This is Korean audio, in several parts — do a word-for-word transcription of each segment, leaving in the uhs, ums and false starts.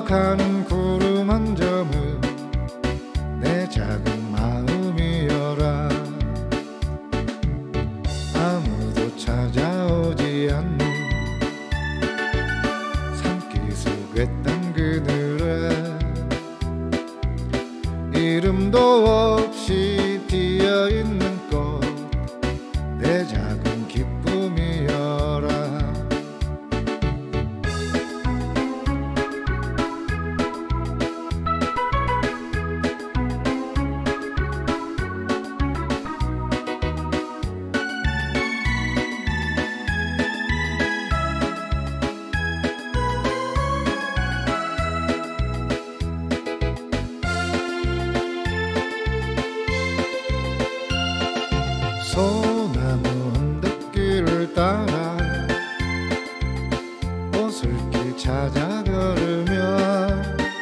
흘러가는 구름 한 점은 내 작은 마음이여라. 아무도 찾아오지 않는 산기슭의 땅 그늘에 이름도 없이 피어있는 꽃, 내 작은 기쁨이여라. 소나무 언덕길을 따라 오솔길 찾아 걸으며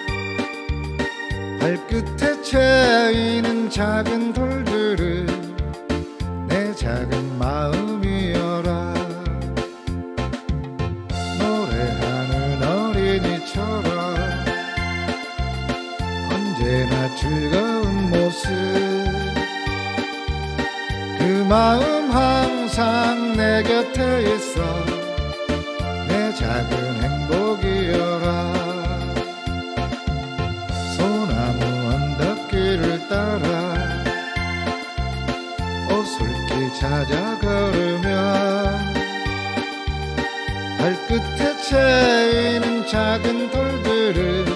발끝에 채이는 작은 돌들을 내 작은 마음이여라. 노래하는 어린이처럼 언제나 즐거운 모습, 그 마음 항상 내 곁에 있어 내 작은 행복이여라. 소나무 언덕길을 따라 오솔길 찾아 걸으면 발끝에 채이는 작은 돌들을